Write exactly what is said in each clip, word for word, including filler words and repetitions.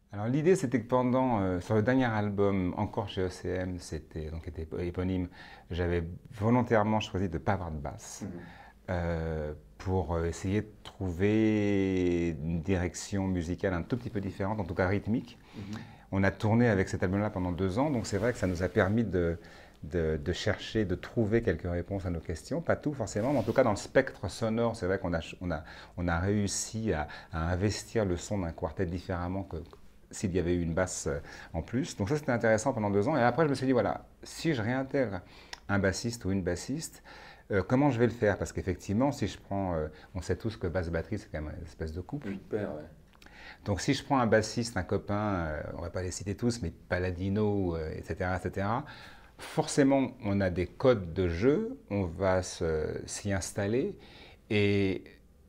Alors l'idée c'était que pendant, euh, sur le dernier album, encore chez E C M, c'était donc était éponyme, j'avais volontairement choisi de ne pas avoir de basse Mhm. euh, pour euh, essayer de trouver une direction musicale un tout petit peu différente, en tout cas rythmique. Mhm. On a tourné avec cet album-là pendant deux ans, donc c'est vrai que ça nous a permis de, de, de chercher, de trouver quelques réponses à nos questions. Pas tout forcément, mais en tout cas dans le spectre sonore, c'est vrai qu'on a, on a, on a réussi à, à investir le son d'un quartet différemment que s'il y avait eu une basse euh, en plus. Donc ça c'était intéressant pendant deux ans. Et après je me suis dit, voilà, si je réintègre un bassiste ou une bassiste, euh, comment je vais le faire? Parce qu'effectivement, si je prends, euh, on sait tous que basse-batterie, c'est quand même une espèce de couple. Une paire, ouais. Donc si je prends un bassiste, un copain, euh, on ne va pas les citer tous, mais Paladino, euh, et cetera, et cetera, forcément on a des codes de jeu, on va s'y installer, et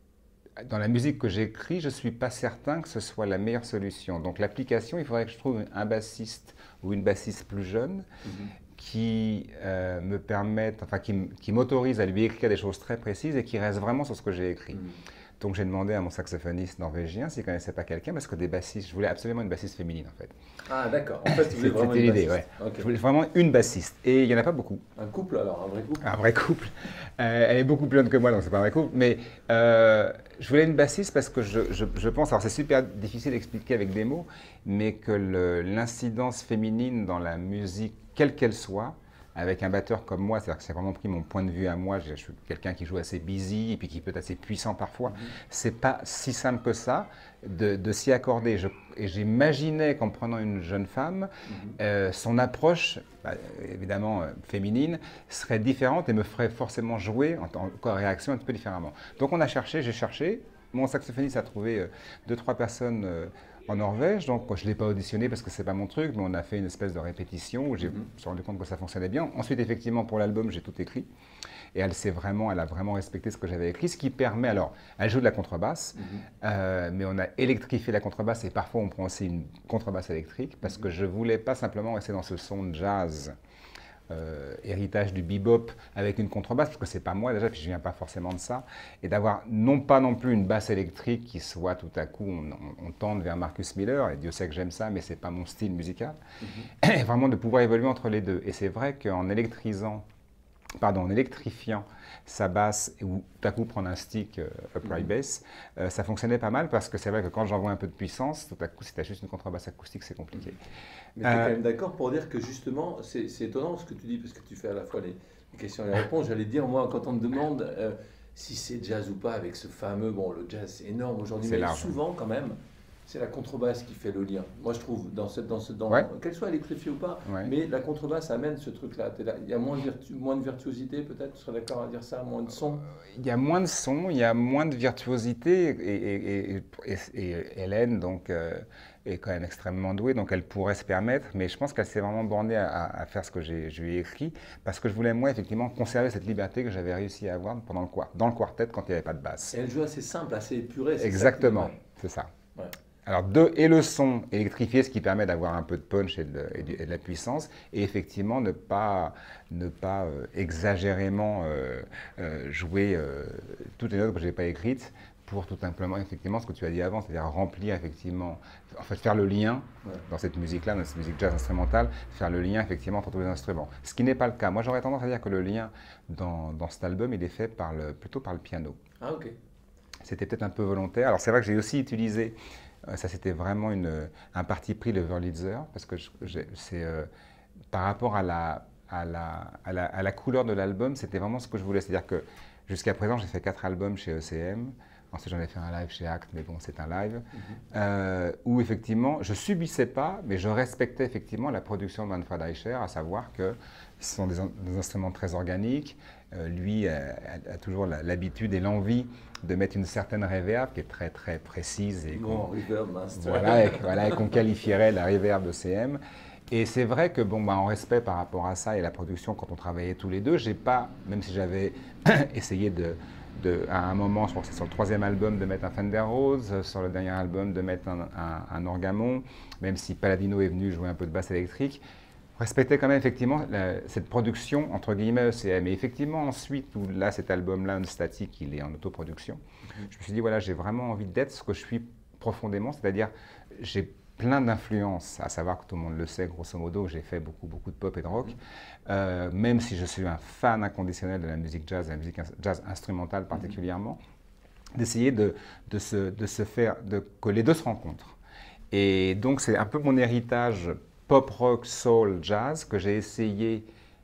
dans la musique que j'écris, je ne suis pas certain que ce soit la meilleure solution. Donc l'application, il faudrait que je trouve un bassiste ou une bassiste plus jeune Mhm. qui euh, me permette, enfin qui, qui m'autorise à lui écrire des choses très précises et qui reste vraiment sur ce que j'ai écrit. Mhm. Donc j'ai demandé à mon saxophoniste norvégien s'il ne connaissait pas quelqu'un, parce que des bassistes, je voulais absolument une bassiste féminine en fait. Ah, d'accord. En fait, tu voulais vraiment C'était une l'idée, ouais. bassiste. Ok. Je voulais vraiment une bassiste. Et il n'y en a pas beaucoup. Un couple alors, un vrai couple? Un vrai couple. Euh, elle est beaucoup plus jeune que moi, donc c'est pas un vrai couple. Mais euh, je voulais une bassiste parce que je, je, je pense, alors c'est super difficile d'expliquer avec des mots, mais que l'incidence féminine dans la musique, quelle qu'elle soit, avec un batteur comme moi, c'est-à-dire que c'est vraiment pris mon point de vue à moi, je, je suis quelqu'un qui joue assez busy et puis qui peut être assez puissant parfois, Mhm. c'est pas si simple que ça de, de s'y accorder. Je, et j'imaginais qu'en prenant une jeune femme, Mhm. euh, son approche, bah, évidemment euh, féminine, serait différente et me ferait forcément jouer en, en, en réaction un petit peu différemment. Donc on a cherché, j'ai cherché, mon saxophoniste a trouvé euh, deux, trois personnes euh, en Norvège, donc je ne l'ai pas auditionné parce que c'est pas mon truc, mais on a fait une espèce de répétition où j'ai me Mhm. suis rendu compte que ça fonctionnait bien. Ensuite, effectivement, pour l'album, j'ai tout écrit. Et elle s'est vraiment, elle a vraiment respecté ce que j'avais écrit, ce qui permet, alors, elle joue de la contrebasse, Mhm. euh, mais on a électrifié la contrebasse et parfois on prend aussi une contrebasse électrique parce que Mhm. je voulais pas simplement rester dans ce son de jazz euh, héritage du bebop avec une contrebasse, parce que c'est pas moi déjà, puis je viens pas forcément de ça, et d'avoir non pas non plus une basse électrique qui soit tout à coup, on, on, on tende vers Marcus Miller, et Dieu sait que j'aime ça, mais c'est pas mon style musical, Mhm. et vraiment de pouvoir évoluer entre les deux. Et c'est vrai qu'en électrisant, pardon, en électrifiant sa basse ou tout à coup prendre un stick euh, upright Mhm. bass, euh, ça fonctionnait pas mal parce que c'est vrai que quand j'envoie un peu de puissance, tout à coup si tu as juste une contrebasse acoustique, c'est compliqué. Mhm. Mais tu es Euh, quand même d'accord pour dire que justement, c'est c'est étonnant ce que tu dis, parce que tu fais à la fois les, les questions et les réponses. J'allais dire, moi, quand on me demande euh, si c'est jazz ou pas, avec ce fameux, bon, le jazz c'est énorme aujourd'hui, c'est mais large. souvent quand même, c'est la contrebasse qui fait le lien. Moi, je trouve, dans cette, dans ce, Ouais, dans, qu'elle soit électrifiée ou pas, ouais. mais la contrebasse amène ce truc-là. T'es là. Il y a moins de, virtu- moins de virtuosité, peut-être, tu serais d'accord à dire ça, moins de son. Il y a moins de son, il y a moins de virtuosité, et, et- et- et- et Hélène donc, euh, est quand même extrêmement douée, donc elle pourrait se permettre, mais je pense qu'elle s'est vraiment bornée à, à- à faire ce que j'ai- je lui ai écrit, parce que je voulais, moi, effectivement, conserver cette liberté que j'avais réussi à avoir pendant le, quart- dans le quartet quand il n'y avait pas de Et basse. elle joue assez simple, assez épuré, c'est ça qui. Exactement, Ouais, c'est ça. ouais. Alors, deux, et le son électrifié, ce qui permet d'avoir un peu de punch et de, et du- et de la puissance, et effectivement ne pas, ne pas euh, exagérément euh, euh, jouer euh, toutes les notes que je n'ai pas écrites pour tout simplement, effectivement, ce que tu as dit avant, c'est-à-dire remplir, effectivement, en fait, faire le lien Ouais. dans cette musique-là, dans cette musique jazz instrumentale, faire le lien, effectivement, entre tous les instruments. Ce qui n'est pas le cas. Moi, j'aurais tendance à dire que le lien dans, dans cet album, il est fait par le, plutôt par le piano. Ah, ok. C'était peut-être un peu volontaire. Alors c'est vrai que j'ai aussi utilisé, euh, ça c'était vraiment une, un parti pris, le Wurlitzer, parce que c'est euh, par rapport à la, à la, à la, à la couleur de l'album, c'était vraiment ce que je voulais. C'est-à-dire que jusqu'à présent, j'ai fait quatre albums chez E C M. Ensuite, j'en ai fait un live chez Act, mais bon, c'est un live. Mhm. Euh, où effectivement, je subissais pas, mais je respectais effectivement la production de Manfred Eicher, à savoir que ce sont des, des instruments très organiques. Euh, lui a, a, a toujours l'habitude et l'envie de mettre une certaine reverb qui est très très précise et qu'on Non, Reverb Master. voilà, et, voilà, et qu'on qualifierait la reverb de C M. Et c'est vrai que, bon, bah, en respect par rapport à ça et la production, quand on travaillait tous les deux, j'ai pas, même si j'avais essayé de, de, à un moment, je crois que c'est sur le troisième album, de mettre un Fender Rhodes, sur le dernier album, de mettre un, un, un Orgamon, même si Paladino est venu jouer un peu de basse électrique, respecter quand même effectivement la, cette production entre guillemets E C M. Et effectivement ensuite, où là cet album-là, Unstatic, il est en autoproduction, Mhm. je me suis dit voilà, j'ai vraiment envie d'être ce que je suis profondément, c'est-à-dire j'ai plein d'influences, à savoir que tout le monde le sait, grosso modo, j'ai fait beaucoup, beaucoup de pop et de rock, euh, même si je suis un fan inconditionnel de la musique jazz, de la musique jazz instrumentale particulièrement, d'essayer de, de, se, de se faire, de, que les deux se rencontrent. Et donc c'est un peu mon héritage pop, rock, soul, jazz que j'ai essayé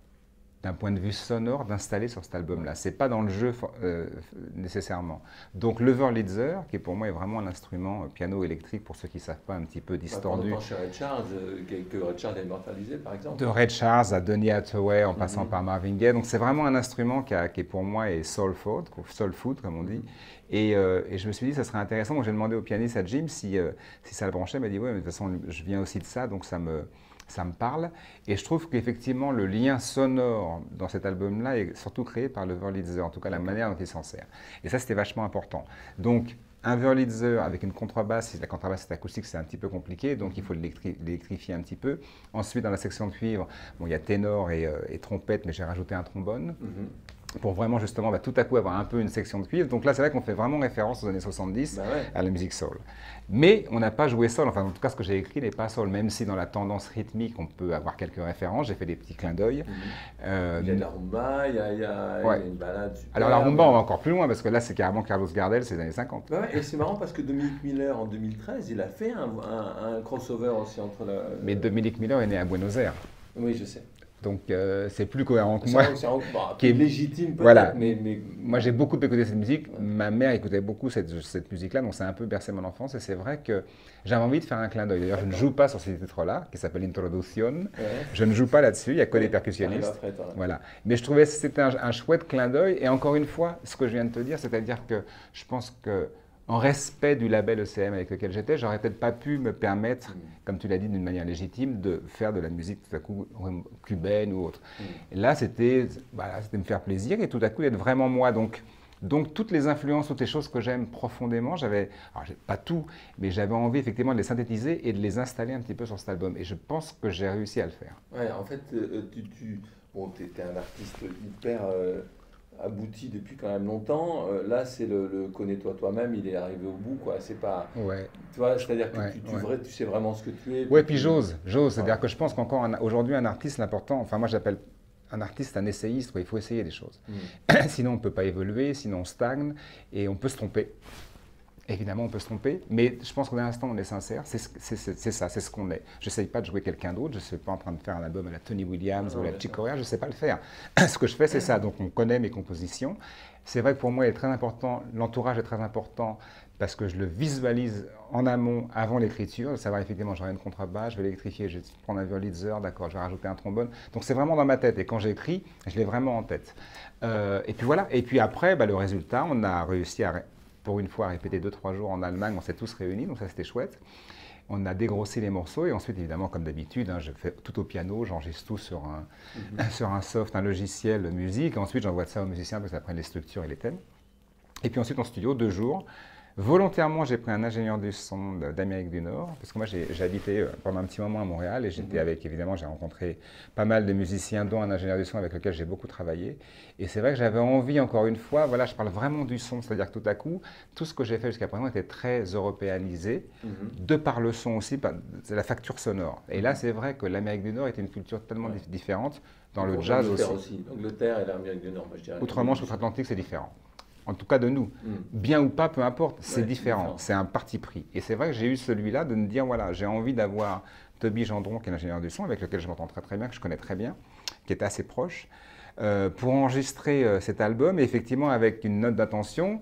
d'un point de vue sonore, d'installer sur cet album-là. Ce n'est pas dans le jeu euh, nécessairement. Donc le Wurlitzer, qui pour moi est vraiment un instrument euh, piano électrique, pour ceux qui ne savent pas, un petit peu distordu. On entend chez Ray Charles, euh, que Ray Charles a immortalisé par exemple. De Ray Charles à Donny Hathaway, en passant mm-hmm. par Marvin Gaye. Donc c'est vraiment un instrument qui, a, qui pour moi est soul food, soul food comme on dit. Et, euh, et je me suis dit, ça serait intéressant. Donc j'ai demandé au pianiste, à Jim, si, euh, si ça le branchait. Il m'a dit, oui, mais de toute façon, je viens aussi de ça, donc ça me... ça me parle. Et je trouve qu'effectivement, le lien sonore dans cet album-là est surtout créé par le Wurlitzer, en tout cas la manière dont il s'en sert. Et ça, c'était vachement important. Donc, un Wurlitzer avec une contrebasse, si la contrebasse est acoustique, c'est un petit peu compliqué, donc il faut l'électrifier un petit peu. Ensuite, dans la section de cuivre, bon, il y a ténor et, euh, et trompette, mais j'ai rajouté un trombone. Mm-hmm. Pour vraiment justement bah, tout à coup avoir un peu une section de cuivre. Donc là, c'est vrai qu'on fait vraiment référence aux années soixante-dix bah ouais. à la musique soul. Mais on n'a pas joué soul, enfin en tout cas ce que j'ai écrit n'est pas soul, même si dans la tendance rythmique on peut avoir quelques références, j'ai fait des petits clins d'œil. Mmh. Euh, il y a de la rumba, il y a, il y a, ouais. il y a une balade super. Alors la rumba on va encore plus loin parce que là c'est carrément Carlos Gardel, c'est les années cinquante. Bah ouais, et c'est marrant parce que Dominique Miller en deux mille treize, il a fait un, un, un crossover aussi entre la... Mais Dominique Miller est né à Buenos Aires. Oui, je sais. Donc euh, c'est plus cohérent que moi. C'est bah, qui est légitime peut-être, voilà. mais, mais... Moi j'ai beaucoup écouté cette musique, ouais. Ma mère écoutait beaucoup cette, cette musique-là, donc ça a un peu bercé mon enfance et c'est vrai que j'avais envie de faire un clin d'œil. D'ailleurs je ne joue pas sur ce titre-là, qui s'appelle Introduction, ouais. Je ne joue pas là-dessus, il n'y a que ouais. des percussionnistes. Après, toi, voilà. Mais je trouvais que c'était un, un chouette clin d'œil et encore une fois, ce que je viens de te dire, c'est-à-dire que je pense que en respect du label E C M avec lequel j'étais, j'aurais peut-être pas pu me permettre, mmh. comme tu l'as dit d'une manière légitime, de faire de la musique tout à coup cubaine ou autre. Mmh. Et là, c'était voilà, c'était me faire plaisir et tout à coup d'être vraiment moi. Donc, donc toutes les influences, toutes les choses que j'aime profondément, j'avais, alors pas tout, mais j'avais envie effectivement de les synthétiser et de les installer un petit peu sur cet album. Et je pense que j'ai réussi à le faire. Ouais, en fait, euh, tu, tu bon, es un artiste hyper... Euh... abouti depuis quand même longtemps. Euh, là, c'est le, le connais-toi toi-même, il est arrivé au bout, quoi. C'est pas. Ouais. Tu vois, c'est-à-dire que ouais, tu, tu, ouais. vrai, tu sais vraiment ce que tu es. Ouais, puis j'ose, j'ose. Ouais. C'est-à-dire que je pense qu'encore un, aujourd'hui, un artiste, l'important, enfin, moi, j'appelle un artiste un essayiste, quoi. Il faut essayer des choses. Mm. Sinon, on ne peut pas évoluer, sinon, on stagne et on peut se tromper. Évidemment, on peut se tromper, mais je pense qu'au dernier instant, on est sincère, c'est ça, c'est ce qu'on est. Je n'essaye pas de jouer quelqu'un d'autre, je ne suis pas en train de faire un album à la Tony Williams non, ou à la Chick Corea, je ne sais pas le faire. Ce que je fais, c'est ça, donc on connaît mes compositions. C'est vrai que pour moi, il est très important, l'entourage est très important, parce que je le visualise en amont, avant l'écriture, de savoir effectivement, j'aurai une contrebasse, je vais l'électrifier, je vais prendre un Wurlitzer, d'accord, je vais rajouter un trombone. Donc c'est vraiment dans ma tête, et quand j'écris, je l'ai vraiment en tête. Euh, et puis voilà, et puis après, bah, le résultat, on a réussi à... pour une fois à répéter deux trois jours en Allemagne, on s'est tous réunis, donc ça c'était chouette. On a dégrossi les morceaux et ensuite évidemment comme d'habitude, hein, je fais tout au piano, j'enregistre tout sur un, mm-hmm. sur un soft, un logiciel de musique, ensuite j'envoie ça aux musiciens parce qu'ils apprennent les structures et les thèmes. Et puis ensuite en studio, deux jours. Volontairement, j'ai pris un ingénieur du son d'Amérique du Nord, parce que moi j'ai habité pendant un petit moment à Montréal et j'étais mmh. avec, évidemment, j'ai rencontré pas mal de musiciens, dont un ingénieur du son avec lequel j'ai beaucoup travaillé. Et c'est vrai que j'avais envie, encore une fois, voilà, je parle vraiment du son, c'est-à-dire que tout à coup, tout ce que j'ai fait jusqu'à présent était très européanisé, mmh. de par le son aussi, c'est la facture sonore. Et là, c'est vrai que l'Amérique du Nord était une culture tellement ouais. différente, dans le jazz aussi. aussi. L'Angleterre et l'Amérique du Nord, moi je dirais. Outre-Manche, outre-Atlantique, c'est différent. En tout cas de nous. Mm. Bien ou pas, peu importe, c'est ouais, différent, c'est un parti pris. Et c'est vrai que j'ai eu celui-là de me dire, voilà, j'ai envie d'avoir Toby Gendron, qui est l'ingénieur du son, avec lequel je m'entends très très bien, que je connais très bien, qui est assez proche, euh, pour enregistrer euh, cet album, et effectivement avec une note d'attention,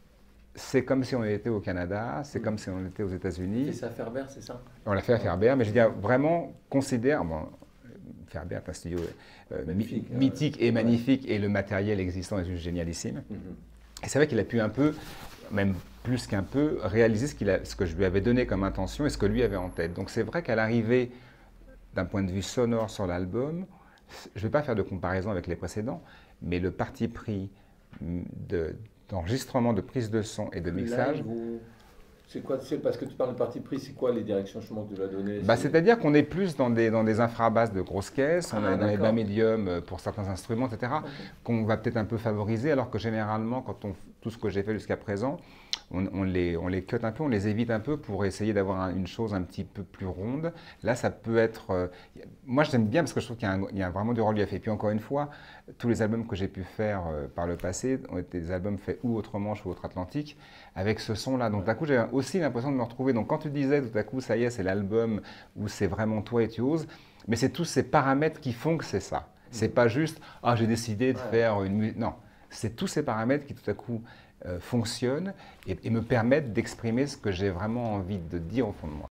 c'est comme si on était au Canada, c'est mm. comme si on était aux États-Unis. C'est ça à Ferber, c'est ça? On l'a fait à Ferber, mais je veux dire, vraiment, considère... Bon, Ferber est un studio euh, magnifique, mi mythique euh, et magnifique, ouais. Et le matériel existant est juste génialissime. Mm-hmm. Et c'est vrai qu'il a pu un peu, même plus qu'un peu, réaliser ce, qu'il a, ce que je lui avais donné comme intention et ce que lui avait en tête. Donc c'est vrai qu'à l'arrivée, d'un point de vue sonore sur l'album, je ne vais pas faire de comparaison avec les précédents, mais le parti pris d'enregistrement, de, de prise de son et de mixage... C'est quoi, c'est parce que tu parles de parti pris, c'est quoi les directions justement que tu vas donner? Bah, c'est-à-dire qu'on est plus dans des, dans des infrabasses de grosses caisses, on ah, est dans les bas médiums pour certains instruments, et cetera, okay. qu'on va peut-être un peu favoriser, alors que généralement, quand on, tout ce que j'ai fait jusqu'à présent, on, on les, on les cut un peu, on les évite un peu pour essayer d'avoir un- une chose un petit peu plus ronde. Là, ça peut être... euh, moi, j'aime bien parce que je trouve qu'il y a, un- il y a vraiment du relief. Et puis encore une fois, tous les albums que j'ai pu faire euh, par le passé ont été des albums faits ou outre-Manche ou outre-Atlantique avec ce son-là. Donc, Ouais. d'un coup, j'ai aussi l'impression de me retrouver. Donc, quand tu disais tout à coup, ça y est, c'est l'album où c'est vraiment toi et tu oses, mais c'est tous ces paramètres qui font que c'est ça. C'est Mhm. pas juste, ah, j'ai décidé de Ouais. faire une musique. Non, c'est tous ces paramètres qui tout à coup euh, fonctionnent et, et me permettent d'exprimer ce que j'ai vraiment envie de dire au fond de moi.